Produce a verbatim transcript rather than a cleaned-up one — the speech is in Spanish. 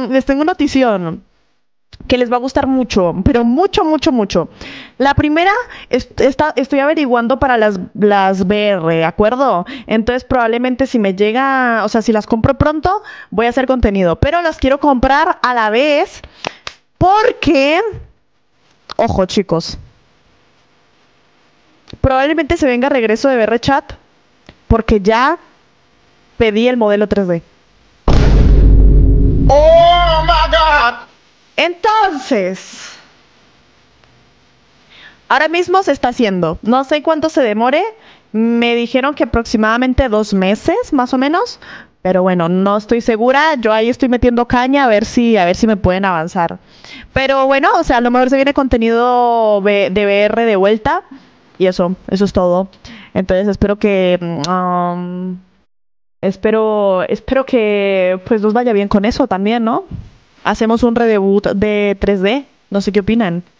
mm, les tengo notición que les va a gustar mucho, pero mucho, mucho, mucho. La primera, es, está, estoy averiguando para las, las V R, ¿de acuerdo? Entonces probablemente si me llega, o sea, si las compro pronto, voy a hacer contenido, pero las quiero comprar a la vez porque, ojo chicos, probablemente se venga regreso de V R Chat porque ya pedí el modelo tres D. Oh my God. Entonces, ahora mismo se está haciendo. No sé cuánto se demore. Me dijeron que aproximadamente dos meses, más o menos. Pero bueno, no estoy segura. Yo ahí estoy metiendo caña a ver si, a ver si me pueden avanzar. Pero bueno, o sea, a lo mejor se viene contenido de V R de vuelta. Y eso, eso es todo. Entonces espero que... um, espero, espero que pues nos vaya bien con eso también, ¿no? Hacemos un redebut de tres D. No sé qué opinan.